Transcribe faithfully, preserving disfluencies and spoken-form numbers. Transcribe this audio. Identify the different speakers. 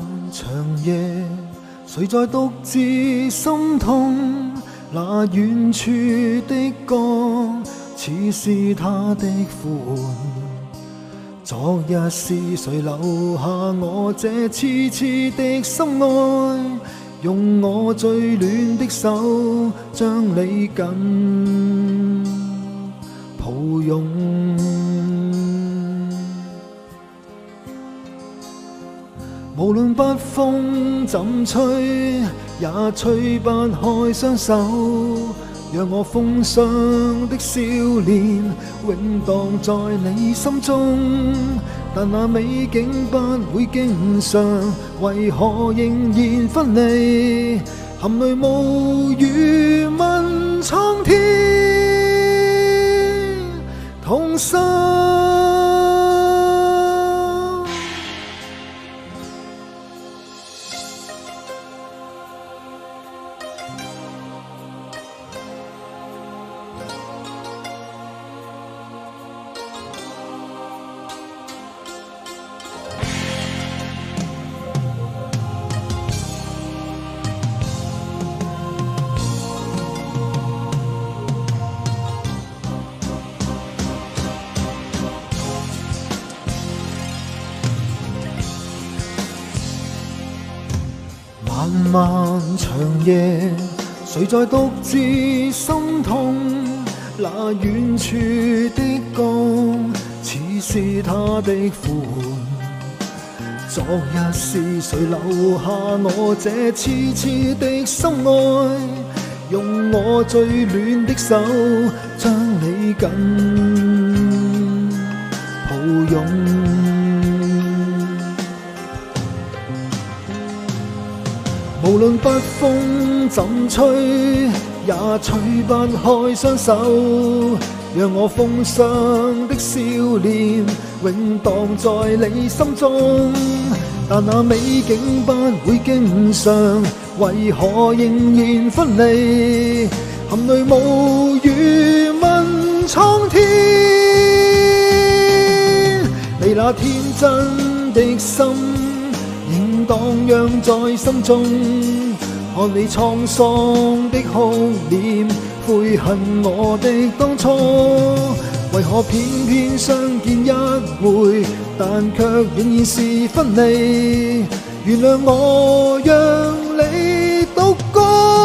Speaker 1: 長夜，誰在獨自心痛？那遠處的歌，似是他的呼喚。昨日是誰留下我這痴痴的心愛？用我最暖的手將你緊抱擁。無論北風怎吹，也吹不開雙手，讓我風霜的少年永蕩在你心中。但那美景不會經常，為何仍然分離？含淚無語問蒼天，痛心。漫漫長夜，誰在獨自心痛？那遠處的歌，似是他的呼喚。昨日是誰留下我這痴痴的心愛？用我最暖的手將你緊抱擁。無論北風怎吹，也吹不開雙手，讓我風霜的少年永蕩在你心中。但那美景不會經常，為何仍然分離？含淚無語問蒼天，你那天真的心仍蕩漾在心中，看你滄桑的哭臉，悔恨我的當初。為何偏偏相見一回，但卻仍然是分離？原諒我讓你獨歌。